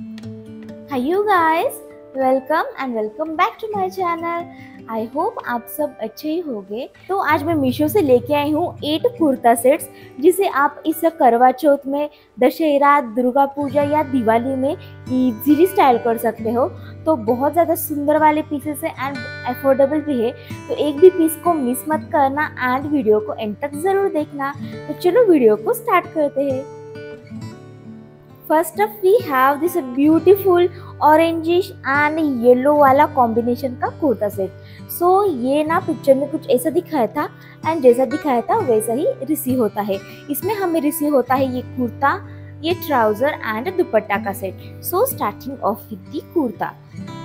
Hi you guys, welcome back to my channel. I hope आप सब अच्छे ही होंगे। तो आज मैं मीशो से लेके आई हूँ 8 कुर्ता सेट्स, जिसे आप इस करवा चौथ में, दशहरा, दुर्गा पूजा या दिवाली में इजीली स्टाइल कर सकते हो। तो बहुत ज़्यादा सुंदर वाले पीसेस है एंड अफोर्डेबल भी है, तो एक भी पीस को मिस मत करना एंड वीडियो को एंड तक ज़रूर देखना। तो चलो वीडियो को स्टार्ट करते हैं। First up we have this beautiful orangish and yellow वाला कॉम्बिनेशन का कुर्ता सेट। सो ये ना पिक्चर में कुछ ऐसा दिखाया था एंड जैसा दिखाया था वैसा ही रिसीव होता है। इसमें हमें रिसीव होता है ये कुर्ता, ये ट्राउजर एंड दुपट्टा का set. So starting off with the kurta.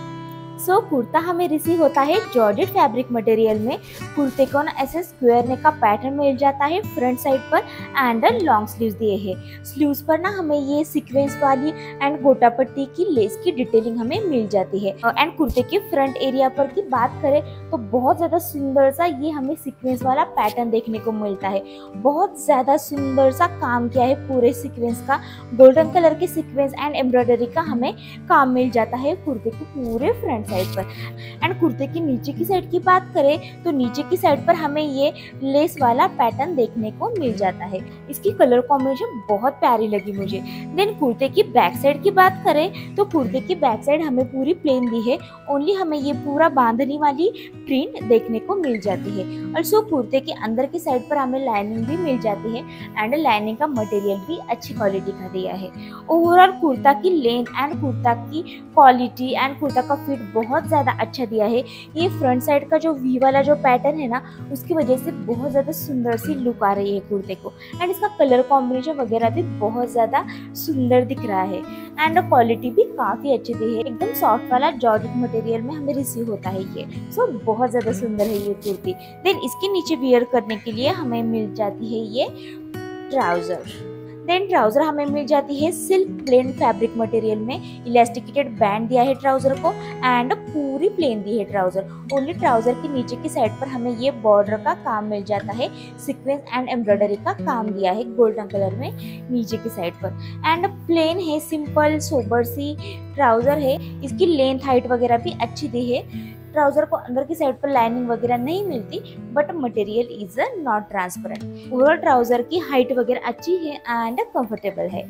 So kurta हमें रिसीव होता है जॉर्जेट फैब्रिक मटेरियल में। कुर्ते को ना ऐसे स्क्वायर नेक का पैटर्न मिल जाता है फ्रंट साइड पर एंड लॉन्ग स्लीव्स दिए हैं। स्लीव्स पर ना हमें ये सीक्वेंस वाली एंड गोटा पट्टी की लेस की डिटेलिंग हमें मिल जाती है। एंड कुर्ते के फ्रंट एरिया पर की बात करें तो बहुत ज़्यादा सुंदर सा ये हमें सीक्वेंस वाला पैटर्न देखने को मिलता है। बहुत ज़्यादा सुंदर सा काम किया है पूरे सीक्वेंस का। गोल्डन कलर के सीक्वेंस एंड एम्ब्रॉयडरी का हमें काम मिल जाता है कुर्ते के पूरे फ्रंट साइड पर। एंड कुर्ते की नीचे की साइड की बात करें तो नीचे की साइड पर हमें ये लेस वाला पैटर्न देखने को मिल जाता है। इसकी कलर कॉम्बिनेशन बहुत प्यारी लगी मुझे। देन कुर्ते की बैक साइड की बात करें तो कुर्ते की बैक साइड हमें पूरी प्लेन दी है। ओनली हमें ये पूरा बांधनी वाली प्रिंट देखने को मिल जाती है। ऑल्सो कुर्ते के अंदर की साइड पर हमें लाइनिंग भी मिल जाती है एंड लाइनिंग का मटेरियल भी अच्छी क्वालिटी का दिया है। ओवरऑल कुर्ता की लेंथ एंड कुर्ता की क्वालिटी एंड कुर्ता का फिट बहुत ज़्यादा अच्छा दिया है। ये फ्रंट साइड का जो वी वाला जो पैटर्न है ना, उसकी वजह से बहुत ज़्यादा सुंदर सी लुक आ रही है कुर्ते को। एंड इसका कलर कॉम्बिनेशन वगैरह भी बहुत ज़्यादा सुंदर दिख रहा है एंड क्वालिटी भी काफ़ी अच्छी दी है। एकदम सॉफ्ट वाला जॉर्जेट मटेरियल में हमें रिसीव होता है ये। सो बहुत ज़्यादा सुंदर है ये कुर्ती। देन इसके नीचे वियर करने के लिए हमें मिल जाती है ये ट्राउज़र। देन ट्राउजर हमें मिल जाती है सिल्क प्लेन फैब्रिक मटेरियल में। इलास्टिकेटेड बैंड दिया है ट्राउजर को एंड पूरी प्लेन दी है ट्राउजर। ओनली ट्राउजर के नीचे की साइड पर हमें ये बॉर्डर का काम मिल जाता है। सीक्वेंस एंड एम्ब्रॉयडरी का काम दिया है गोल्डन कलर में नीचे की साइड पर। एंड प्लेन है, सिंपल सोबर सी ट्राउजर है। इसकी लेंथ हाइट वगैरह भी अच्छी दी है। ट्राउजर को अंदर की साइड पर लाइनिंग वगैरह नहीं मिलती but material is not transparent. Overall trouser की हाइट वगैरह अच्छी है एंड कंफर्टेबल है।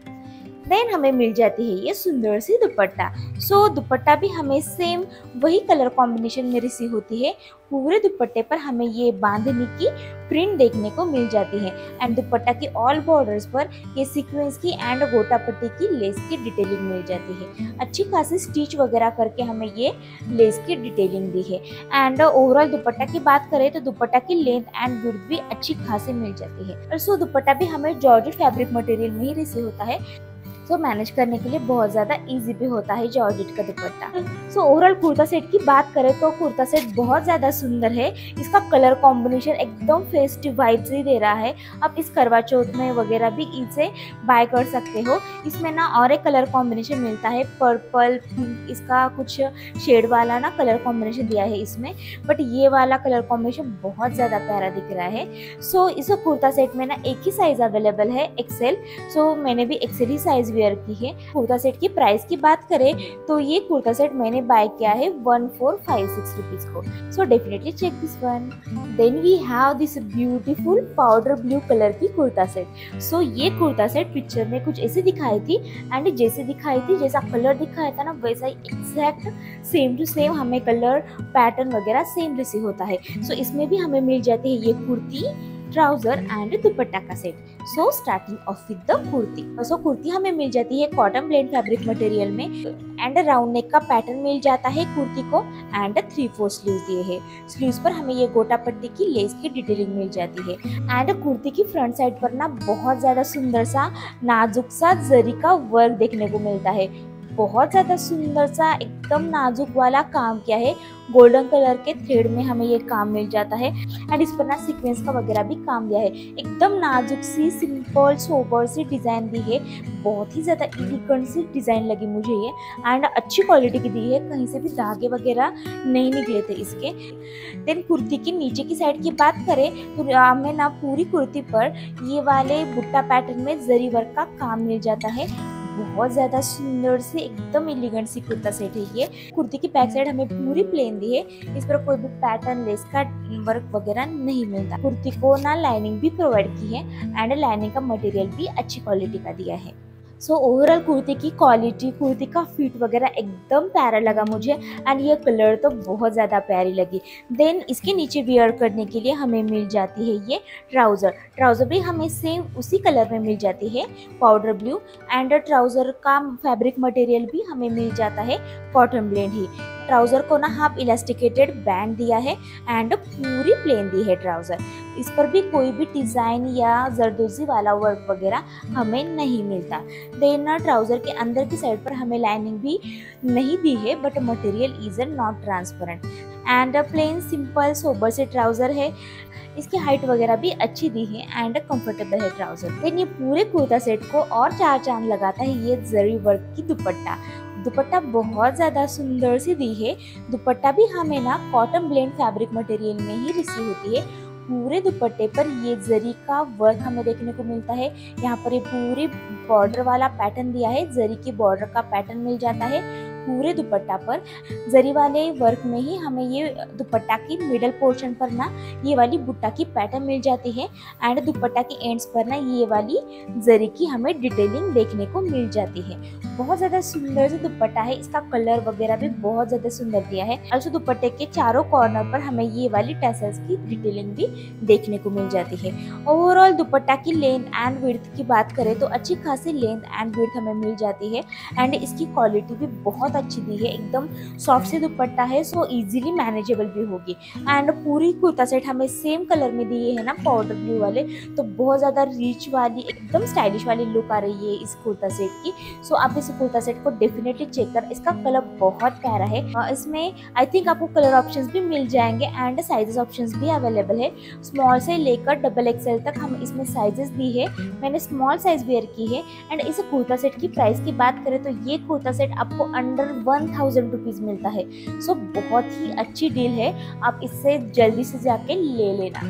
देन हमें मिल जाती है ये सुंदर सी दुपट्टा। सो दुपट्टा भी हमें सेम वही कलर कॉम्बिनेशन में रिसीव होती है। पूरे दुपट्टे पर हमें ये बांधनी की प्रिंट देखने को मिल जाती है एंड दुपट्टा की ऑल बॉर्डर्स पर ये सीक्वेंस की एंड गोटा पट्टी की लेस की डिटेलिंग मिल जाती है। अच्छी खासी स्टिच वगैरह करके हमें ये लेस की डिटेलिंग दी है। एंड ओवरऑल दुपट्टा की बात करें तो दुपट्टा की लेंथ एंड विड्थ भी अच्छी खासी मिल जाती है। और दुपट्टा भी हमें जॉर्जेट फैब्रिक मटेरियल में ही रिसीव होता है। सो मैनेज करने के लिए बहुत ज़्यादा इजी भी होता है जॉर्जेट का dupatta. So overall kurta set की बात करें तो कुर्ता सेट बहुत ज़्यादा सुंदर है। इसका कलर कॉम्बिनेशन एकदम फेस्टिव वाइब्स ही दे रहा है। आप इस करवा चौथ में वगैरह भी इसे बाय कर सकते हो। इसमें ना और एक कलर कॉम्बिनेशन मिलता है, पर्पल पिंक, इसका कुछ शेड वाला ना कलर कॉम्बिनेशन दिया है इसमें। बट ये वाला कलर कॉम्बिनेशन बहुत ज़्यादा प्यारा दिख रहा है। सो इस कुर्ता सेट में ना एक ही साइज अवेलेबल है, एक्सेल। सो मैंने भी एक्सेल ही साइज वेयर की है। कुर्ता सेट की प्राइस की बात करें तो ये कुर्ता सेट मैंने बाय किया है 1456 रुपीज को। So definitely check this one. Then we have this beautiful powder blue colour की कुर्ता सेट। सो ये कुर्ता सेट पिक्चर में कुछ ऐसे दिखाई थी एंड जैसे दिखाई थी, जैसा कलर दिखाया था ना, वैसा ही एग्जैक्ट सेम टू सेम हमें कलर पैटर्न वगैरह सेम रिसीव होता है। सो इसमें भी हमें मिल जाती है ये कुर्ती, ट्राउजर एंड दुपट्टा का set. So starting off with the kurti. So kurti हमें मिल जाती है कॉटन ब्लेंड फैब्रिक मटेरियल में एंड राउंड नेक का पैटर्न मिल जाता है कुर्ती को एंड 3/4 स्लीव्स दिए हैं। स्लीव्स पर हमें ये गोटा पट्टी की लेस की डिटेलिंग मिल जाती है एंड कुर्ती की फ्रंट साइड पर ना बहुत ज्यादा सुंदर सा नाजुक सा जरी का वर्क देखने को मिलता है। बहुत ज़्यादा सुंदर सा एकदम नाजुक वाला काम किया है। गोल्डन कलर के थ्रेड में हमें ये काम मिल जाता है एंड इस पर ना सीक्वेंस का वगैरह भी काम दिया है। एकदम नाजुक सी सिंपल सोबर सी डिज़ाइन दी है। बहुत ही ज़्यादा एलिगेंट सी डिज़ाइन लगी मुझे ये एंड अच्छी क्वालिटी की दी है। कहीं से भी धागे वगैरह नहीं निकले थे इसके। देन कुर्ती की नीचे की साइड की बात करें तो हमें ना पूरी कुर्ती पर ये वाले बुट्टा पैटर्न में जरी वर्क का काम मिल जाता है। बहुत ज़्यादा सुंदर से एकदम एलिगेंट सी कुर्ता सेट है ये। कुर्ती की बैक साइड हमें पूरी प्लेन दी है, इस पर कोई भी पैटर्न लेस का वर्क वगैरह नहीं मिलता। कुर्ती को ना लाइनिंग भी प्रोवाइड की है एंड लाइनिंग का मटेरियल भी अच्छी क्वालिटी का दिया है। सो ओवरऑल कुर्ती की क्वालिटी, कुर्ती का फिट वगैरह एकदम प्यारा लगा मुझे एंड ये कलर तो बहुत ज़्यादा प्यारी लगी। देन इसके नीचे वियर करने के लिए हमें मिल जाती है ये ट्राउज़र भी हमें सेम उसी कलर में मिल जाती है, पाउडर ब्लू। एंड ट्राउज़र का फैब्रिक मटेरियल भी हमें मिल जाता है कॉटन ब्लेंड ही। ट्राउज़र को ना हाफ इलास्टिकेटेड बैंड दिया है एंड पूरी प्लेन दी है ट्राउज़र। इस पर भी कोई भी डिज़ाइन या जरदोजी वाला वर्क वगैरह हमें नहीं मिलता। देन ना ट्राउज़र के अंदर की साइड पर हमें लाइनिंग भी नहीं दी है, but material is not transparent and plain simple sober से ट्राउज़र है। इसकी हाइट वगैरह भी अच्छी दी है एंड कंफर्टेबल है ट्राउज़र। देन ये पूरे कुर्ता सेट को और चार चांद लगाता है ये जरी वर्क की दुपट्टा बहुत ज़्यादा सुंदर सी दी है। दुपट्टा भी हमें ना कॉटन ब्लेंड फैब्रिक मटेरियल में ही रिसीव होती है। पूरे दुपट्टे पर ये जरी का वर्क हमें देखने को मिलता है। यहाँ पर ये पूरी बॉर्डर वाला पैटर्न दिया है, जरी की बॉर्डर का पैटर्न मिल जाता है पूरे दुपट्टा पर। जरी वाले वर्क में ही हमें ये दुपट्टा की मिडल पोर्शन पर ना ये वाली बुट्टा की पैटर्न मिल जाती है एंड दुपट्टा की एंड्स पर ना ये वाली जरी की हमें डिटेलिंग देखने को मिल जाती है। बहुत ज़्यादा सुंदर से दुपट्टा है, इसका कलर वगैरह भी बहुत ज़्यादा सुंदर दिया है। also दुपट्टे के चारों कॉर्नर पर हमें ये वाली टैसल्स की डिटेलिंग भी देखने को मिल जाती है। ओवरऑल दुपट्टा की लेंथ एंड विड्थ की बात करें तो अच्छी खासी लेंथ एंड विड्थ हमें मिल जाती है एंड इसकी क्वालिटी भी बहुत अच्छी दी है। एकदम सॉफ्ट से दुपट्टा है, सो इजीली मैनेजेबल भी होगी। एंड पूरी कुर्ता सेट हमें सेम कलर में दिए है ना, पाउडर ब्लू वाले, तो बहुत ज़्यादा रिच वाली एकदम स्टाइलिश वाली लुक आ रही है इस कुर्ता सेट की। सो आप इस कुर्ता सेट को डेफिनेटली चेक कर, इसका कलर बहुत प्यारा है। इसमें आई थिंक आपको कलर ऑप्शंस भी मिल जाएंगे एंड साइजेस ऑप्शंस भी अवेलेबल है। स्मॉल से लेकर डबल एक्सएल तक हम इसमें साइजेस दी है। मैंने स्मॉल साइज वेयर की है। एंड इस कुर्ता सेट की प्राइस की बात करें तो ये कुर्ता सेट आपको अंडर 1000 रुपीज़ मिलता है। सो बहुत ही अच्छी डील है, आप इससे जल्दी से जाके ले लेना।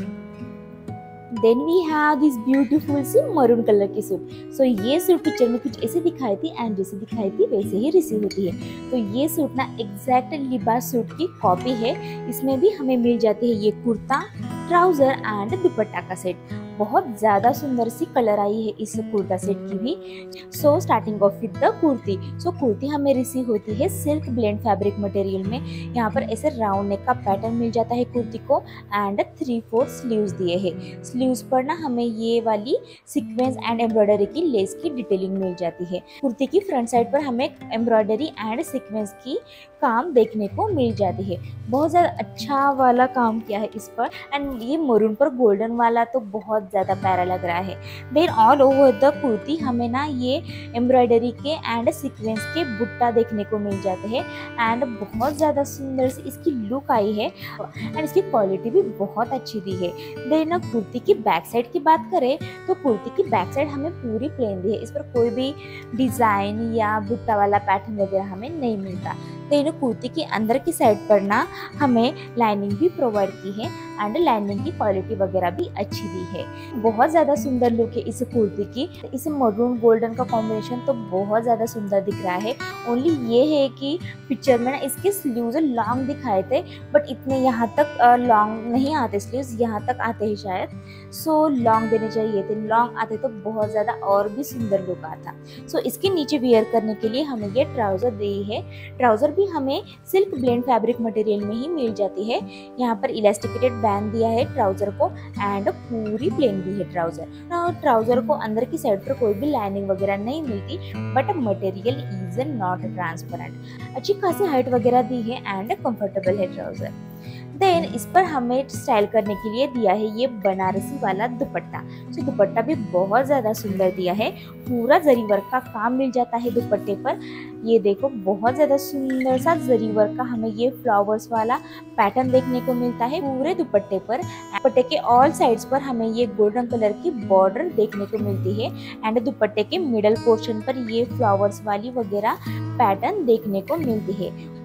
Then we have this beautiful सी मरून कलर की सूट। सो ये सूट पिक्चर में कुछ ऐसे दिखाई थी एंड जैसे दिखाई थी वैसे ही रिसीव होती है। तो ये सूट ना एग्जैक्ट लिबास सूट की कॉपी है। इसमें भी हमें मिल जाती है ये कुर्ता, ट्राउजर एंड दुपट्टा का सेट। बहुत ज़्यादा सुंदर सी कलर आई है इस कुर्ता सेट की भी। So starting off with the kurti. So kurti हमें रिसीव होती है सिल्क ब्लेंड फैब्रिक मटेरियल में। यहाँ पर ऐसे राउंड नेक का पैटर्न मिल जाता है कुर्ती को एंड 3/4 स्लीव्स दिए हैं। स्लीव्स पर ना हमें ये वाली सीक्वेंस एंड एम्ब्रॉयडरी की लेस की डिटेलिंग मिल जाती है। कुर्ती की फ्रंट साइड पर हमें एम्ब्रॉयडरी एंड सीक्वेंस की काम देखने को मिल जाती है। बहुत ज़्यादा अच्छा वाला काम किया है इस पर एंड ये मरून पर गोल्डन वाला तो बहुत ज़्यादा प्यारा लग रहा है। Then all over the kurti हमें ना ये एम्ब्रॉयडरी के एंड सीक्वेंस के बुट्टा देखने को मिल जाते हैं एंड बहुत ज़्यादा सुंदर सी इसकी लुक आई है एंड इसकी क्वालिटी भी बहुत अच्छी दी है। देन कुर्ती की बैक साइड की बात करें तो कुर्ती की बैक साइड हमें पूरी प्लेन दी है। इस पर कोई भी डिज़ाइन या बुट्टा वाला पैटर्न वगैरह हमें नहीं मिलता। देन कुर्ती के अंदर की साइड पर ना हमें लाइनिंग भी प्रोवाइड की है एंड लाइनिंग की क्वालिटी वगैरह भी अच्छी दी है। बहुत ज़्यादा सुंदर लुक है इस कुर्ती की। इस मरून गोल्डन का कॉम्बिनेशन तो बहुत ज़्यादा सुंदर दिख रहा है। ओनली ये है कि पिक्चर में ना इसके स्लीव्स लॉन्ग दिखाए थे बट इतने यहाँ तक लॉन्ग नहीं आते, स्लीव्स यहाँ तक आते हैं शायद। सो लॉन्ग देने चाहिए थे, लॉन्ग आते तो बहुत ज़्यादा और भी सुंदर लुक आता। सो इसके नीचे वेयर करने के लिए हमें ये ट्राउज़र दी है। ट्राउज़र भी हमें सिल्क ब्लेंड फैब्रिक मटेरियल में ही मिल जाती है। यहाँ पर इलास्टिकेटेड बैंड दिया है ट्राउज़र को एंड पूरी प्लेन दी है ट्राउज़र। ट्राउज़र को अंदर की साइड पर कोई भी लाइनिंग वगैरह नहीं मिलती but material is not transparent. अच्छी खासी हाइट वगैरह दी है एंड कंफर्टेबल है ट्राउज़र। देन इस पर हमें स्टाइल करने के लिए दिया है ये बनारसी वाला दुपट्टा। सो दुपट्टा भी बहुत ज़्यादा सुंदर दिया है। पूरा जरी वर्क का काम मिल जाता है दुपट्टे पर। ये देखो बहुत ज़्यादा सुंदर सा जरी वर्क का हमें ये फ्लावर्स वाला पैटर्न देखने को मिलता है पूरे दुपट्टे पर। दुपट्टे के ऑल साइड्स पर हमें ये गोल्डन कलर की बॉर्डर देखने को मिलती है एंड दुपट्टे के मिडल पोर्शन पर ये फ्लावर्स वाली वगैरह पैटर्न देखने को मिलती है।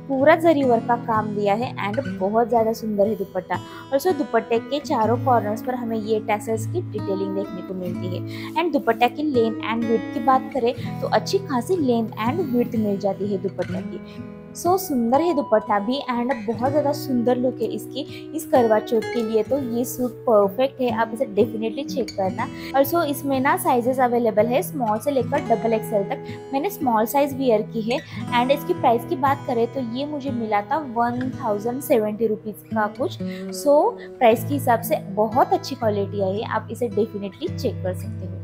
पूरा जरी वर्क का काम दिया है एंड बहुत ज़्यादा सुंदर है दुपट्टा। और दुपट्टे के चारों कॉर्नर्स पर हमें ये टैसल्स की डिटेलिंग देखने को मिलती है। एंड दुपट्टा की लेंथ एंड विड्थ की बात करें तो अच्छी खासी लेंथ एंड विड्थ मिल जाती है दुपट्टा की। सुंदर है दुपट्टा भी एंड बहुत ज़्यादा सुंदर लुक है इसकी। इस करवा चौथ के लिए तो ये सूट परफेक्ट है, आप इसे डेफिनेटली चेक करना। और इसमें ना साइजेस अवेलेबल है स्मॉल से लेकर डबल एक्सएल तक। मैंने स्मॉल साइज वियर की है एंड इसकी प्राइस की बात करें तो ये मुझे मिला था 1070 रुपीज़ का कुछ। प्राइस के हिसाब से बहुत अच्छी क्वालिटी आई है, आप इसे डेफिनेटली चेक कर सकते हो।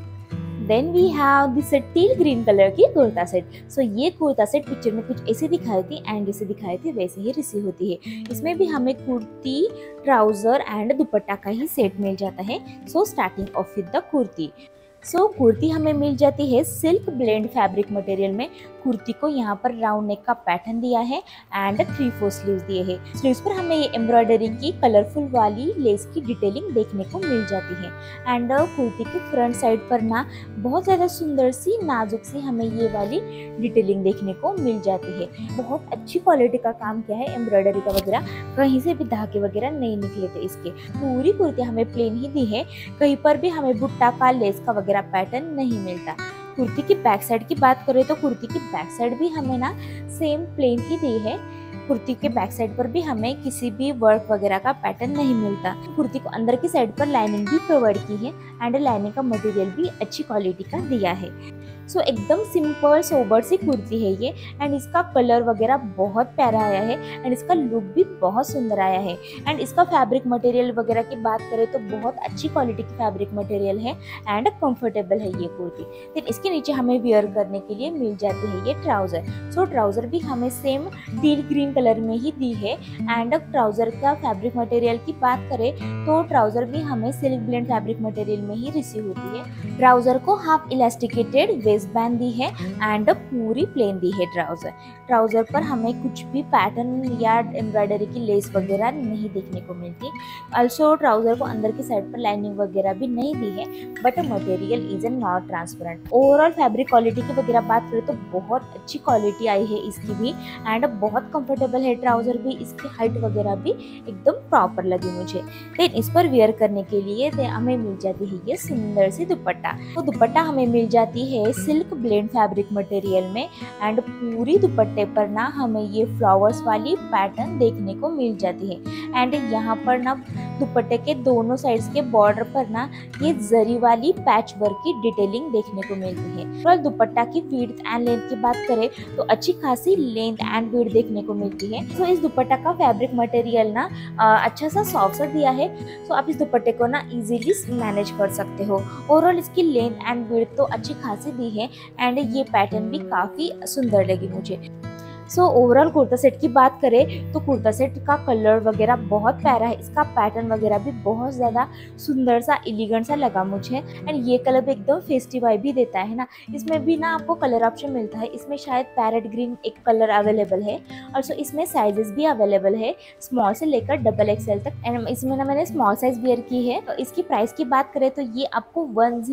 Then we have this teal green colour की कुर्ता सेट। ये कुर्ता सेट पिक्चर में कुछ ऐसे दिखाई थी एंड जैसे दिखाई थी वैसे ही रिसीव होती है। इसमें भी हमें कुर्ती, ट्राउजर एंड दुपट्टा का ही सेट मिल जाता है। Starting off with the kurti. Kurti हमें मिल जाती है सिल्क ब्लेंड फैब्रिक मटेरियल में। कुर्ती को यहाँ पर राउंड नेक का पैटर्न दिया है एंड 3/4 स्लीव्स दिए हैं। स्लीव्स पर हमें ये एम्ब्रॉयडरी की कलरफुल वाली लेस की डिटेलिंग देखने को मिल जाती है। एंड कुर्ती के फ्रंट साइड पर ना बहुत ज़्यादा सुंदर सी नाजुक सी हमें ये वाली डिटेलिंग देखने को मिल जाती है। बहुत अच्छी क्वालिटी का काम किया है एम्ब्रॉयडरी का वगैरह, कहीं से भी धागे वगैरह नहीं निकले थे इसके। पूरी कुर्ती हमें प्लेन ही दी है, कहीं पर भी हमें बुट्टा का लेस का वगैरह पैटर्न नहीं मिलता। कुर्ती की बैक साइड की बात करें तो कुर्ती की बैक साइड भी हमें ना सेम प्लेन ही दी है। कुर्ती के बैक साइड पर भी हमें किसी भी वर्क वगैरह का पैटर्न नहीं मिलता। कुर्ती को अंदर की साइड पर लाइनिंग भी प्रोवाइड की है एंड लाइनिंग का मटेरियल भी अच्छी क्वालिटी का दिया है। एकदम सिंपल सोबर सी कुर्ती है ये एंड इसका कलर वगैरह बहुत प्यारा आया है एंड इसका लुक भी बहुत सुंदर आया है। एंड इसका फैब्रिक मटेरियल वगैरह की बात करें तो बहुत अच्छी क्वालिटी की फैब्रिक मटेरियल है एंड कंफर्टेबल है ये कुर्ती। फिर इसके नीचे हमें वियर करने के लिए मिल जाती है ये ट्राउजर। ट्राउजर भी हमें सेम टील ग्रीन कलर में ही दी है। एंड ट्राउजर का फैब्रिक मटेरियल की बात करें तो ट्राउजर भी हमें सिल्क ब्लेंड फैब्रिक मटेरियल में ही रिसीव होती है। ट्राउजर को हाफ इलास्टिकेटेड वेस्ट बैंड दी है एंड पूरी प्लेन दी है। ट्राउजर पर हमें कुछ भी पैटर्न या एम्ब्रॉयडरी की लेस वगैरह नहीं देखने को मिलती। ऑल्सो ट्राउजर को अंदर की साइड पर लाइनिंग वगैरह भी नहीं दी है but material is not transparent. Overall fabric quality की वगैरह बात करें तो बहुत अच्छी क्वालिटी आई है इसकी भी एंड बहुत कंफर्टेबल है ट्राउजर भी। इसकी हाइट वगैरह भी एकदम प्रॉपर लगी मुझे। देन इस पर वेयर करने के लिए हमें मिल जाती है ये सुंदर सी दुपट्टा। दुपट्टा हमें मिल जाती है सिल्क ब्लेंड फैब्रिक मटेरियल में एंड पूरी दुपट्टे पर ना हमें ये फ्लावर्स वाली पैटर्न देखने को मिल जाती है। एंड यहाँ पर ना दुपट्टे के दोनों साइड्स के बॉर्डर पर ना ये जरी वाली पैच वर्क की डिटेलिंग देखने को मिलती है। और दुपट्टा की विड्थ एंड लेंथ की बात करें तो अच्छी खासी लेंथ एंड विड्थ देखने को मिलती है। इस दुपट्टा का फैब्रिक मटेरियल ना अच्छा सा सॉफ्ट सा दिया है। आप इस दुपट्टे को ना इजीली मैनेज कर सकते हो। ओवरऑल इसकी लेंथ एंड विड्थ तो अच्छी खासी दी है एंड ये पैटर्न भी काफी सुंदर लगी मुझे। ओवरऑल कुर्ता सेट की बात करें तो कुर्ता सेट का कलर वगैरह बहुत प्यारा है। इसका पैटर्न वगैरह भी बहुत ज़्यादा सुंदर सा एलिगेंट सा लगा मुझे एंड ये कलर भी एकदम फेस्टिव वाइब भी देता है ना। इसमें भी ना आपको कलर ऑप्शन मिलता है। इसमें शायद पैरेट ग्रीन एक कलर अवेलेबल है और इसमें साइजेस भी अवेलेबल है स्मॉल से लेकर डबल एक्सएल तक। एंड इसमें ना मैंने स्मॉल साइज वेयर की है। तो इसकी प्राइस की बात करें तो ये आपको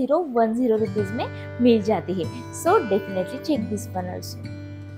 1010 रुपीज़ में मिल जाती है। Definitely check this one also.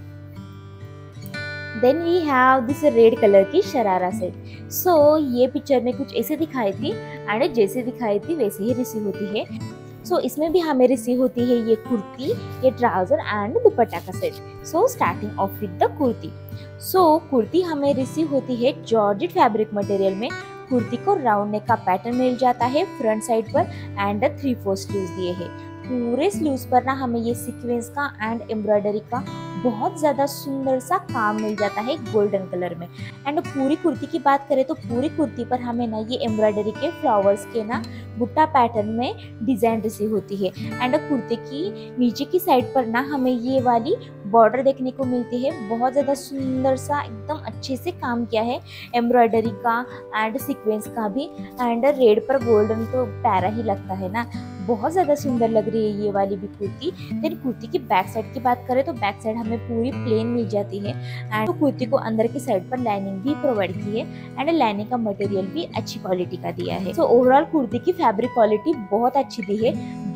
Then we have this red colour की शरारा सेट। ये पिक्चर में कुछ ऐसे दिखाई थी एंड जैसे दिखाई थी वैसे ही रिसीव होती है। इसमें भी हमें रिसीव होती है ये कुर्ती, ये ट्राउजर एंड दुपट्टा का set. Starting off with the kurti. Kurti हमें रिसीव होती है जॉर्जेट फैब्रिक मटेरियल में। कुर्ती को राउंड नेक का पैटर्न मिल जाता है फ्रंट साइड पर एंड 3/4 स्लीव्स दिए हैं। पूरे स्लीव्स पर ना हमें ये सीक्वेंस का एंड एम्ब्रॉयडरी का बहुत ज़्यादा सुंदर सा काम मिल जाता है गोल्डन कलर में। एंड पूरी कुर्ती की बात करें तो पूरी कुर्ती पर हमें ना ये एम्ब्रॉयडरी के फ्लावर्स के ना बुट्टा पैटर्न में डिजाइन रिसीव होती है। एंड कुर्ती की नीचे की साइड पर ना हमें ये वाली बॉर्डर देखने को मिलती है। बहुत ज़्यादा सुंदर सा एकदम अच्छे से काम किया है एम्ब्रॉयडरी का एंड सीक्वेंस का भी। एंड रेड पर गोल्डन तो प्यारा ही लगता है ना, बहुत ज़्यादा सुंदर लग रही है ये वाली भी कुर्ती। देन कुर्ती की बैक साइड की बात करें तो बैक साइड हमें पूरी प्लेन मिल जाती है एंड कुर्ती को अंदर की साइड पर लाइनिंग भी प्रोवाइड की है एंड लाइनिंग का मटेरियल भी अच्छी क्वालिटी का दिया है। ओवरऑल कुर्ती की फैब्रिक क्वालिटी बहुत अच्छी दी है।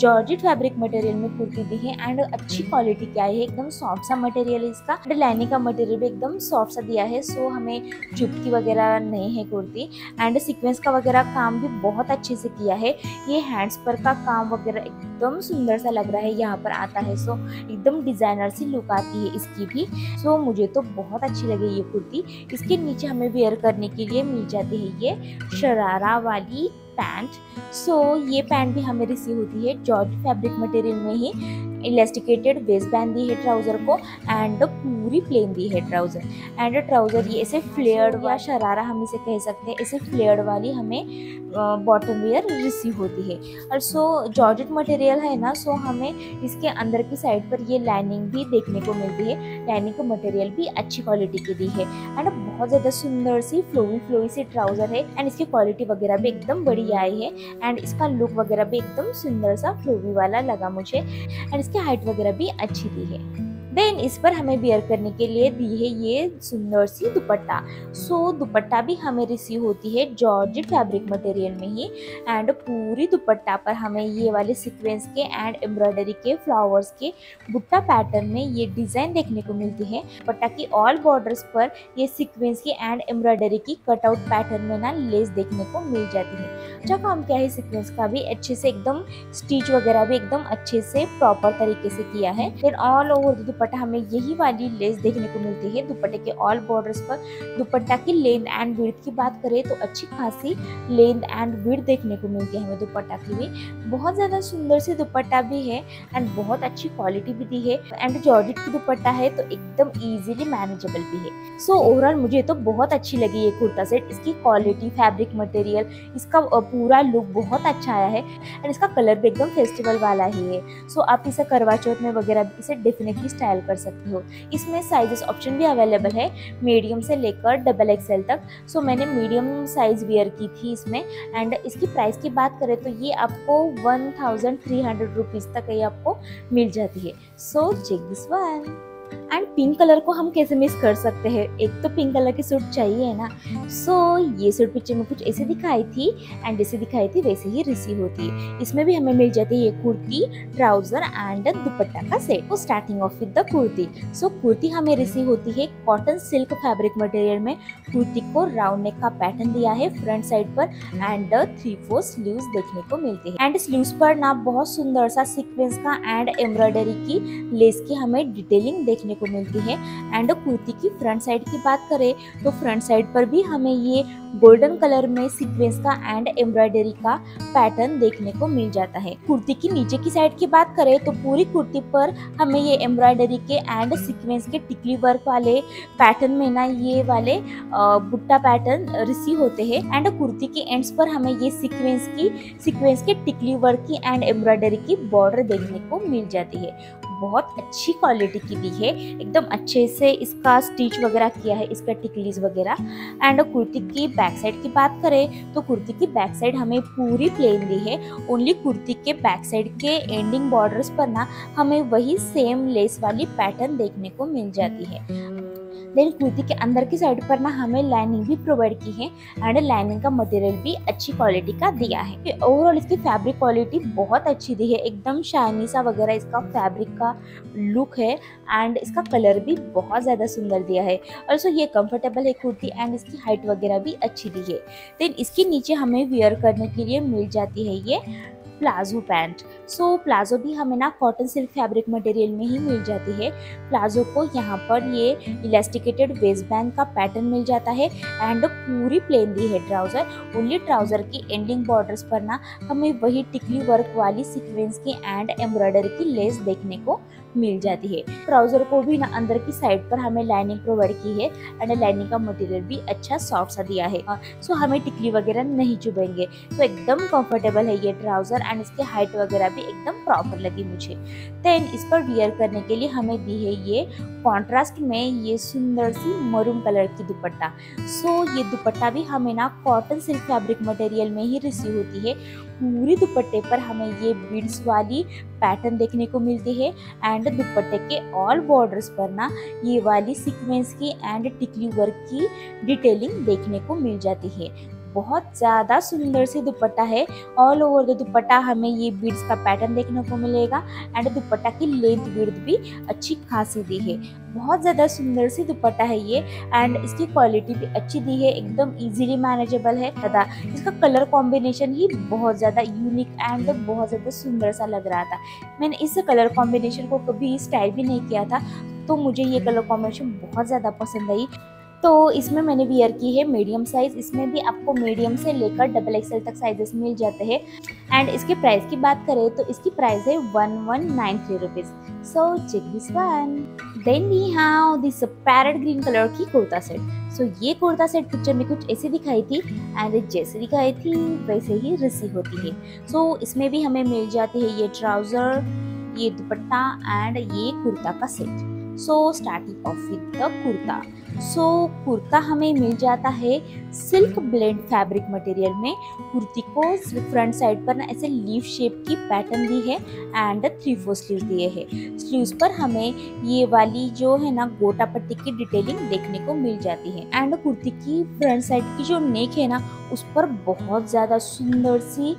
जॉर्जेट फैब्रिक मटेरियल में कुर्ती दी है एंड अच्छी क्वालिटी की आई है, एकदम सॉफ्ट सा मटेरियल है इसका एंड लाइनिंग का मटेरियल भी एकदम सॉफ्ट सा दिया है, सो हमें चुभती वगैरह नहीं है कुर्ती एंड सीक्वेंस का वगैरह काम भी बहुत अच्छे से किया है। ये हैंड्स पर का काम वगैरह एकदम सुंदर सा लग रहा है, यहाँ पर आता है सो एकदम डिजाइनर सी लुक आती है इसकी भी। सो मुझे तो बहुत अच्छी लगी ये कुर्ती। इसके नीचे हमें वेयर करने के लिए मिल जाती है ये शरारा वाली पैंट। सो ये पैंट भी हमें रिसीव होती है जॉर्जेट फैब्रिक मटेरियल में ही। इलास्टिकेटेड वेस्ट बैंड दी है ट्राउजर को एंड पूरी प्लेन दी है ट्राउजर एंड ट्राउजर ये ऐसे फ्लेयर्ड या शरारा हम इसे कह सकते हैं, ऐसे फ्लेयर्ड वाली हमें बॉटम वेयर रिसीव होती है। और सो जॉर्जेट मटेरियल है ना, सो हमें इसके अंदर की साइड पर ये लाइनिंग भी देखने को मिलती है। लाइनिंग का मटेरियल भी अच्छी क्वालिटी की दी है एंड बहुत ज़्यादा सुंदर सी फ्लोई सी ट्राउजर है एंड इसकी क्वालिटी वगैरह भी एकदम बढ़िया आई है एंड इसका लुक वगैरह भी एकदम सुंदर सा फ्लोवी वाला लगा मुझे एंड इसकी हाइट वगैरह भी अच्छी दी है। देन इस पर हमें वेयर करने के लिए दी है ये सुंदर सी दुपट्टा। सो दुपट्टा भी हमें रिसीव होती है जॉर्जेट फैब्रिक मटेरियल में ही एंड पूरी दुपट्टा पर हमें ये वाले सीक्वेंस के एंड एम्ब्रॉयडरी के फ्लावर्स के बुट्टा पैटर्न में ये डिजाइन देखने को मिलती है। दुपट्टा की ऑल बॉर्डर्स पर ये सीक्वेंस की एंड एम्ब्रॉयडरी की कटआउट पैटर्न में ना लेस देखने को मिल जाती है। अच्छा काम क्या है सीक्वेंस का भी अच्छे से एकदम स्टिच वगैरह भी एकदम अच्छे से प्रॉपर तरीके से किया है। फिर ऑल ओवर दुपट्टा हमें यही वाली लेस देखने को मिलती है। दुपट्टे के ऑल बॉर्डर्स पर दुपट्टा की लेंथ एंड विड्थ की बात करें तो अच्छी खासी लेंथ एंड विड्थ देखने को मिलती है हमें दुपट्टा की भी। बहुत ज्यादा सुंदर सी दुपट्टा भी है एंड बहुत अच्छी क्वालिटी भी दी है एंड जॉर्जेट की दुपट्टा है तो एकदम इजीली मैनेजेबल भी है। सो ओवरऑल मुझे तो बहुत अच्छी लगी ये कुर्ता सेट। इसकी क्वालिटी, फैब्रिक मटेरियल, इसका पूरा लुक बहुत अच्छा आया है एंड इसका कलर भी एकदम फेस्टिवल वाला ही है। सो आप इसे करवा चौथ में वगैरह इसे डेफिनेटली स्टाइल कर सकते हो। इसमें साइजेस ऑप्शन भी अवेलेबल है मीडियम से लेकर डबल एक्सएल तक। सो मैंने मीडियम साइज वेयर की थी इसमें एंड इसकी प्राइस की बात करें तो ये आपको 1300 रुपीज तक ये आपको मिल जाती है। So check this one. And pink colour को हम कैसे मिस कर सकते हैं, एक तो पिंक कलर की सूट चाहिए है ना। सो ये सूट पिक्चर में कुछ ऐसे दिखाई थी एंड जैसे दिखाई थी वैसे ही रिसीव होती है। इसमें भी हमें मिल जाती है ये कुर्ती, ट्राउजर एंड दुपट्टा का सेट। तो starting off with the kurti. So kurti हमें रिसीव होती है कॉटन सिल्क फैब्रिक मटेरियल में। कुर्ती को राउंड नेक का पैटर्न दिया है फ्रंट साइड पर एंड 3/4 स्लीव्स देखने को मिलती है एंड स्लीव्स पर ना बहुत सुंदर सा सीक्वेंस का एंड एम्ब्रॉयडरी की लेस की हमें डिटेलिंग देखने को मिलती है। एंड कुर्ती की फ्रंट साइड की बात करें तो फ्रंट साइड पर भी हमें ये गोल्डन कलर में सीक्वेंस का एंड एम्ब्रॉयडरी का पैटर्न देखने को मिल जाता है। कुर्ती की नीचे की साइड की बात करें तो पूरी कुर्ती पर हमें ये एम्ब्रॉयडरी के एंड सीक्वेंस के टिकली वर्क वाले पैटर्न में ना ये वाले बुट्टा पैटर्न रिसीव होते हैं एंड कुर्ती के एंड्स पर हमें ये सीक्वेंस के टिकली वर्क की एंड एम्ब्रॉयडरी की बॉर्डर देखने को मिल जाती है। बहुत अच्छी क्वालिटी की दी है, एकदम अच्छे से इसका स्टिच वगैरह किया है, इसका टिकलीज वगैरह। एंड कुर्ती की बैक साइड की बात करें तो कुर्ती की बैक साइड हमें पूरी प्लेन दी है। ओनली कुर्ती के बैक साइड के एंडिंग बॉर्डर्स पर ना हमें वही सेम लेस वाली पैटर्न देखने को मिल जाती है। देन कुर्ती के अंदर की साइड पर ना हमें लाइनिंग भी प्रोवाइड की है एंड लाइनिंग का मटेरियल भी अच्छी क्वालिटी का दिया है। ओवरऑल इसकी फैब्रिक क्वालिटी बहुत अच्छी दी है, एकदम शाइनी सा वगैरह इसका फैब्रिक का लुक है एंड इसका कलर भी बहुत ज़्यादा सुंदर दिया है। ऑल्सो ये कंफर्टेबल है कुर्ती एंड इसकी हाइट वगैरह भी अच्छी दी है। देन इसके नीचे हमें वेयर करने के लिए मिल जाती है ये प्लाजो पैंट। सो प्लाजो भी हमें ना कॉटन सिल्क फैब्रिक मटेरियल में ही मिल जाती है। प्लाजो को यहाँ पर ये इलास्टिकेटेड वेस्ट बैंड का पैटर्न मिल जाता है एंड पूरी प्लेन दी है ट्राउजर। ओनली ट्राउजर की एंडिंग बॉर्डर्स पर ना हमें वही टिकली वर्क वाली सीक्वेंस की एंड एम्ब्रॉयडरी की लेस देखने को मिल जाती है। ट्राउजर को भी ना अंदर की साइड पर हमें लाइनिंग प्रोवाइड की है एंड लाइनिंग का मटेरियल भी अच्छा सॉफ्ट सा दिया है। सो हमें टिकली वगैरह नहीं चुभेंगे। तो एकदम कंफर्टेबल है ये ट्राउजर एंड इसकी हाइट वगैरह भी एकदम प्रॉपर लगी मुझे। देन इस पर वियर करने के लिए हमें दी है ये कॉन्ट्रास्ट में ये सुंदर सी मरून कलर की दुपट्टा। सो ये दुपट्टा भी हमें ना कॉटन सिल्क फैब्रिक मटेरियल में ही रिसीव होती है। पूरी दुपट्टे पर हमें ये बीड्स वाली पैटर्न देखने को मिलती है एंड दुपट्टे के ऑल बॉर्डर्स पर ना ये वाली सीक्वेंस की एंड टिकली वर्क की डिटेलिंग देखने को मिल जाती है। बहुत ज़्यादा सुंदर सी दुपट्टा है। ऑल ओवर द दुपट्टा हमें ये बीड्स का पैटर्न देखने को मिलेगा एंड दुपट्टा की लेंथ विड्थ भी अच्छी खासी दी है। बहुत ज़्यादा सुंदर सी दुपट्टा है ये एंड इसकी क्वालिटी भी अच्छी दी है, एकदम इजीली मैनेजेबल है। तथा इसका कलर कॉम्बिनेशन ही बहुत ज़्यादा यूनिक एंड बहुत ज़्यादा सुंदर सा लग रहा था। मैंने इस कलर कॉम्बिनेशन को कभी स्टाइल भी नहीं किया था, तो मुझे ये कलर कॉम्बिनेशन बहुत ज़्यादा पसंद आई। तो इसमें मैंने वियर की है मीडियम साइज़। इसमें भी आपको मीडियम से लेकर डबल एक्सएल तक साइजेस मिल जाते हैं एंड इसके प्राइस की बात करें तो इसकी प्राइस है 1193 rupees. So check this one. Then we have this parrot green colour की कुर्ता सेट। सो ये कुर्ता सेट पिक्चर में कुछ ऐसी दिखाई थी एंड जैसे दिखाई थी वैसे ही रिसी होती है। सो इसमें भी हमें मिल जाती है ये ट्राउज़र, ये दुपट्टा एंड ये कुर्ता का set. So starting off with the kurta. So kurta हमें मिल जाता है सिल्क ब्लेंड फैब्रिक मटेरियल में। कुर्ती को फ्रंट साइड पर ना ऐसे लीफ शेप की पैटर्न दी है एंड 3/4 स्लीव दिए है। स्लीव्स पर हमें ये वाली जो है ना गोटा पट्टी की डिटेलिंग देखने को मिल जाती है एंड कुर्ती की फ्रंट साइड की जो नेक है ना उस पर बहुत ज़्यादा सुंदर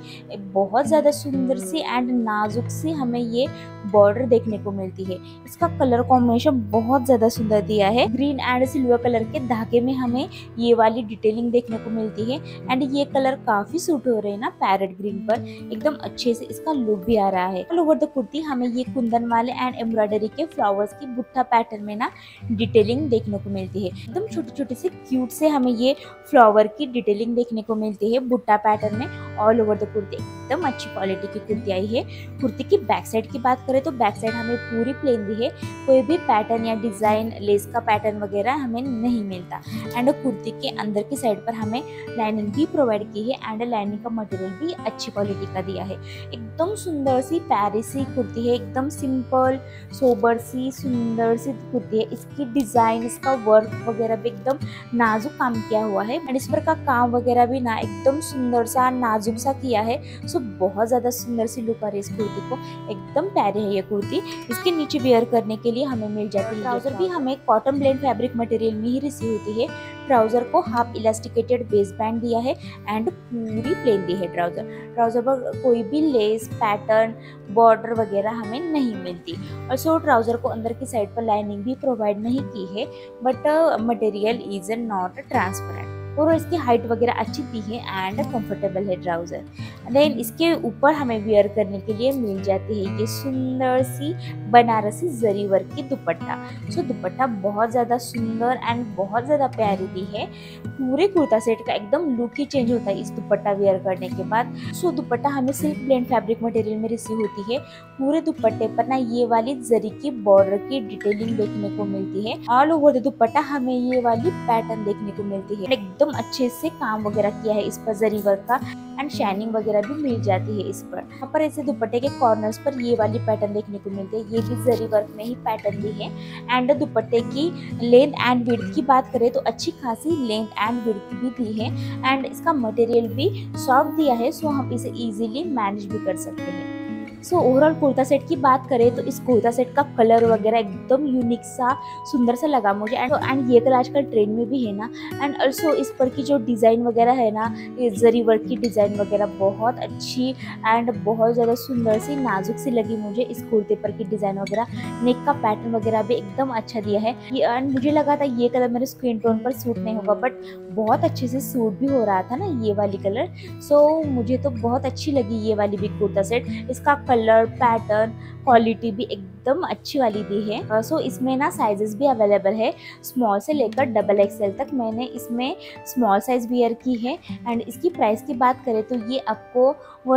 सी एंड नाजुक सी हमें ये बॉर्डर देखने को मिलती है। इसका कलर कॉम्बिनेशन बहुत ज़्यादा सुंदर दिया है। ग्रीन एंड सिल्वर कलर के धागे में हमें ये वाली डिटेलिंग देखने को मिलती है एंड ये कलर काफ़ी सूट हो रहे हैं ना पैरेट ग्रीन पर, एकदम अच्छे से इसका लुक भी आ रहा है। ऑल ओवर द कुर्ती हमें ये कुंदन वाले एंड एम्ब्रॉयडरी के फ्लावर्स की बुट्टा पैटर्न में ना डिटेलिंग देखने को मिलती है। एकदम छोटे छोटे से क्यूट से हमें ये फ्लावर की डिटेलिंग देखने को मिलती है बुट्टा पैटर्न में। ऑल ओवर द कुर्ती एकदम अच्छी क्वालिटी की कुर्ती आई है। कुर्ती की बैक साइड की बात करें तो बैक साइड हमें पूरी प्लेन दी है, कोई भी पैटर्न या डिजाइन लेस का पैटर्न वगैरह हमें नहीं मिलता एंड कुर्ती के अंदर की साइड पर हमें लाइनिंग भी प्रोवाइड की है एंड लाइनिंग का मटेरियल भी अच्छी क्वालिटी का दिया है। एकदम सुंदर सी प्यारी सी कुर्ती है, एकदम सिंपल सोबर सी सुंदर सी कुर्ती है। इसकी डिजाइन, इसका वर्क वगैरह भी एकदम नाजुक काम किया हुआ है एंड इस पर का काम वगैरह भी ना एकदम सुंदर सा नाजुक सा किया है। सो बहुत ज्यादा सुंदर सी लुक आ रही है इस कुर्ती को, एकदम प्यारी है ये कुर्ती। इसके नीचे वेयर करने के लिए हमें मिल जाती है ट्राउजर भी हमें कॉटन ब्लेंड फैब्रिक मटेरियल में ही रिसीव होती है। ट्राउजर को हाफ इलास्टिकेटेड बेस बैंड दिया है एंड पूरी प्लेन दी है। ट्राउजर पर कोई भी लेस पैटर्न बॉर्डर वगैरह हमें नहीं मिलती और सो ट्राउजर को अंदर की साइड पर लाइनिंग भी प्रोवाइड नहीं की है but material is not transparent और इसकी हाइट वगैरह अच्छी दी है एंड कंफर्टेबल है ट्राउजर। देन इसके ऊपर हमें वेयर करने के लिए मिल जाती है ये सुंदर सी बनारसी जरी वर्क की दुपट्टा। सो दुपट्टा बहुत ज़्यादा सुंदर एंड बहुत ज़्यादा प्यारी दी है। पूरे कुर्ता सेट का एकदम लुक ही चेंज होता है इस दुपट्टा वेयर करने के बाद। सो दुपट्टा हमें सिल्क ब्लेंड फैब्रिक मटेरियल में रिसीव होती है। पूरे दुपट्टे पर ना ये वाली जरी की बॉर्डर की डिटेलिंग देखने को मिलती है। ऑल ओवर द दुपट्टा हमें ये वाली पैटर्न देखने को मिलती है। एकदम अच्छे से काम वगैरह किया है इस पर जरी वर्क का एंड शाइनिंग वगैरह भी मिल जाती है इस पर। यहाँ पर ऐसे दुपट्टे के कॉर्नर्स पर ये वाली पैटर्न देखने को मिलती है, ये भी जरी वर्क में ही पैटर्न दी है एंड दुपट्टे की लेंथ एंड विड्थ की बात करें तो अच्छी खासी लेंथ एंड विड्थ भी दी है एंड इसका मटेरियल भी सॉफ्ट दिया है, सो हम इसे इजीली मैनेज भी कर सकते हैं। सो ओवरऑल कुर्ता सेट की बात करें तो इस कुर्ता सेट का कलर वगैरह एकदम यूनिक सा सुंदर सा लगा मुझे एंड ये कलर आजकल ट्रेंड में भी है ना एंड ऑल्सो इस पर की जो डिज़ाइन वगैरह है ना, ये जरी वर्क की डिज़ाइन वगैरह बहुत अच्छी एंड बहुत ज़्यादा सुंदर सी नाजुक सी लगी मुझे इस कुर्ते पर की डिज़ाइन वगैरह। नेक का पैटर्न वगैरह भी एकदम अच्छा दिया है एंड मुझे लगा था ये कलर मेरे स्किन टोन पर सूट नहीं होगा बट बहुत अच्छे से सूट भी हो रहा था ना ये वाली कलर। सो मुझे तो बहुत अच्छी लगी ये वाली भी कुर्ता सेट। इसका कलर पैटर्न क्वालिटी भी एकदम अच्छी वाली दी है। सो इसमें ना साइजेस भी अवेलेबल है, स्मॉल से लेकर डबल एक्सएल तक। मैंने इसमें स्मॉल साइज वियर की है एंड इसकी प्राइस की बात करें तो ये आपको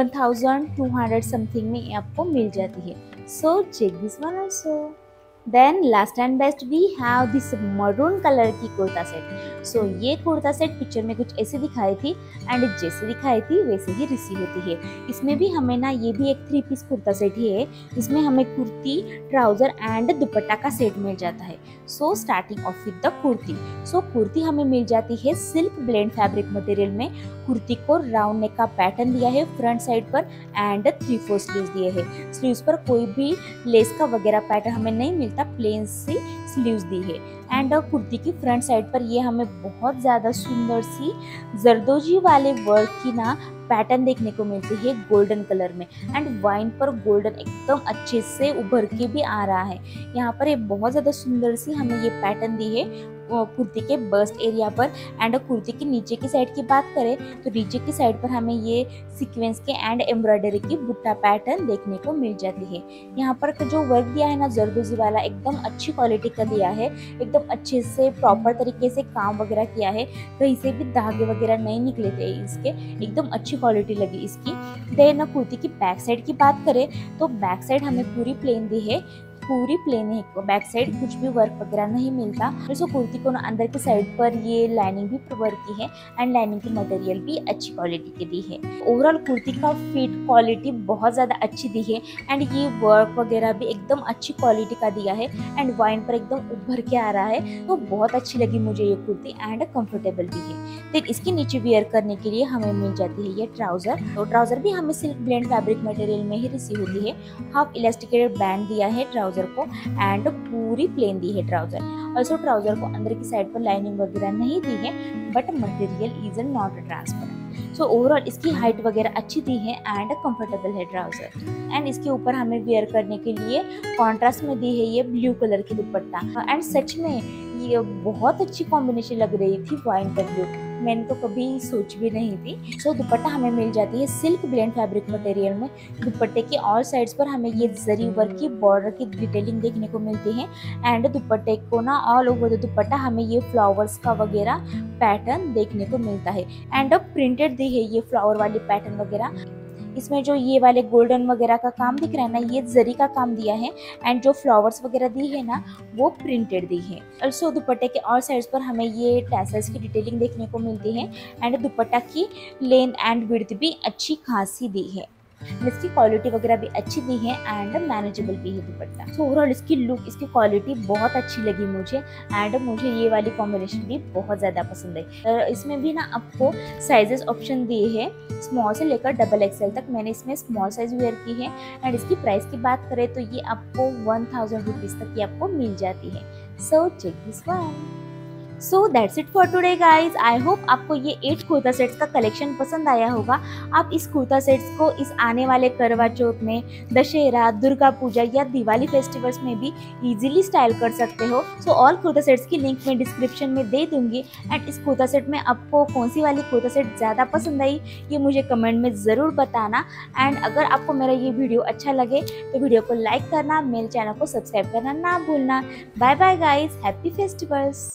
1200 समथिंग में आपको मिल जाती है। So check this one also. Then last and best we have this maroon colour की कुर्ता सेट। सो ये कुर्ता सेट पिक्चर में कुछ ऐसे दिखाई थी एंड जैसे दिखाई थी वैसे ही रिसीव होती है। इसमें भी हमें ना ये भी एक 3 पीस कुर्ता सेट ही है, इसमें हमें कुर्ती ट्राउजर एंड दुपट्टा का सेट मिल जाता है। So starting off with the kurti. So kurti हमें मिल जाती है सिल्क ब्लेंड फैब्रिक मटेरियल में। कुर्ती को राउंड नेक का पैटर्न दिया है फ्रंट साइड पर एंड 3/4 स्लीव्स दिए है। स्लीव्स पर कोई भी लेस का वगैरह पैटर्न हमें नहीं मिलता दुपट्टा प्लेन सी स्लीव्स दी है। एंड कुर्ती की फ्रंट साइड पर ये हमें बहुत ज़्यादा सुंदर सी जरदोजी वाले वर्क की ना पैटर्न देखने को मिलती है गोल्डन कलर में। एंड वाइन पर गोल्डन एकदम अच्छे से उभर के भी आ रहा है। यहाँ पर ये बहुत ज़्यादा सुंदर सी हमें ये पैटर्न दी है कुर्ती के बस्ट एरिया पर। एंड कुर्ती की नीचे की साइड की बात करें तो नीचे की साइड पर हमें ये सीक्वेंस के एंड एम्ब्रॉयडरी की बुट्टा पैटर्न देखने को मिल जाती है। यहाँ पर जो वर्क दिया है ना जरदोजी वाला एकदम अच्छी क्वालिटी का दिया है, एकदम अच्छे से प्रॉपर तरीके से काम वगैरह किया है, कहीं से भी धागे वगैरह नहीं निकले थे इसके, एकदम अच्छी क्वालिटी लगी इसकी। देन कुर्ती की बैक साइड की बात करें तो बैक साइड हमें पूरी प्लेन दी है, पूरी प्लेन है बैक साइड, कुछ भी वर्क वगैरह नहीं मिलता। तो कुर्ती को ना अंदर की साइड पर ये लाइनिंग भी वर्क की है एंड लाइनिंग की मटेरियल भी अच्छी क्वालिटी की दी है। ओवरऑल कुर्ती का फिट क्वालिटी बहुत ज़्यादा अच्छी दी है एंड ये वर्क वगैरह भी एकदम अच्छी क्वालिटी का दिया है एंड वाइन पर एकदम उभर के आ रहा है। तो बहुत अच्छी लगी मुझे ये कुर्ती एंड कंफर्टेबल भी है। देन इसके नीचे वेयर करने के लिए हमें मिल जाती है ये ट्राउजर। तो ट्राउजर भी हमें सिल्क ब्लेंड फैब्रिक मटेरियल में ही रिसीव होती है। हाफ इलास्टिकेटेड बैंड दिया है ट्राउजर को एंड पूरी प्लेन दी है ट्राउजर। ऑल्सो ट्राउजर को अंदर की साइड पर लाइनिंग वगैरह नहीं दी है but material is not transparent. So overall इसकी हाइट वगैरह अच्छी दी है एंड कंफर्टेबल है ट्राउजर। एंड इसके ऊपर हमें वेयर करने के लिए कॉन्ट्रास्ट में दी है ये ब्लू कलर की दुपट्टा। एंड सच में ये बहुत अच्छी कॉम्बिनेशन लग रही थी वाइन पर ब्लू, मैंने तो कभी सोच भी नहीं थी। सो दुपट्टा हमें मिल जाती है सिल्क ब्लेंड फैब्रिक मटेरियल में। दुपट्टे के ऑल साइड्स पर हमें ये जरी वर्क की बॉर्डर की डिटेलिंग देखने को मिलती है एंड दुपट्टे को ना ऑल ओवर द दुपट्टा हमें ये फ्लावर्स का वगैरह पैटर्न देखने को मिलता है एंड अब प्रिंटेड दी है ये फ्लावर वाली पैटर्न वगैरह। इसमें जो ये वाले गोल्डन वगैरह का काम दिख रहा है ना ये जरी का काम दिया है एंड जो फ्लावर्स वगैरह दी है ना वो प्रिंटेड दी है। ऑल्सो दुपट्टे के और साइड्स पर हमें ये टैसल्स की डिटेलिंग देखने को मिलती है एंड दुपट्टा की लेंथ एंड विड्थ भी अच्छी खासी दी है। इसकी क्वालिटी वगैरह भी अच्छी दी है एंड मैनेजेबल भी है दुपट्टा। सो ओवरऑल इसकी लुक, इसकी क्वालिटी बहुत अच्छी लगी मुझे एंड मुझे ये वाली कॉम्बिनेशन भी बहुत ज़्यादा पसंद है। इसमें भी ना आपको साइजेस ऑप्शन दिए हैं स्मॉल से लेकर डबल एक्सएल तक। मैंने इसमें स्मॉल साइज वेयर की है एंड इसकी प्राइस की बात करें तो ये आपको 1000 रुपीज़ तक ये आपको मिल जाती है। So check this one. So that's it for today guys. I hope आपको ये 8 कुर्ता सेट्स का कलेक्शन पसंद आया होगा। आप इस कुर्ता सेट्स को इस आने वाले करवा चौथ में, दशहरा, दुर्गा पूजा या दिवाली फेस्टिवल्स में भी इजीली स्टाइल कर सकते हो। सो ऑल कुर्ता सेट्स की लिंक मैं डिस्क्रिप्शन में दे दूंगी एंड इस कुर्ता सेट में आपको कौन सी वाली कुर्ता सेट ज़्यादा पसंद आई ये मुझे कमेंट में ज़रूर बताना। एंड अगर आपको मेरा ये वीडियो अच्छा लगे तो वीडियो को लाइक करना, मेरे चैनल को सब्सक्राइब करना ना भूलना। Bye bye guys, happy festivals.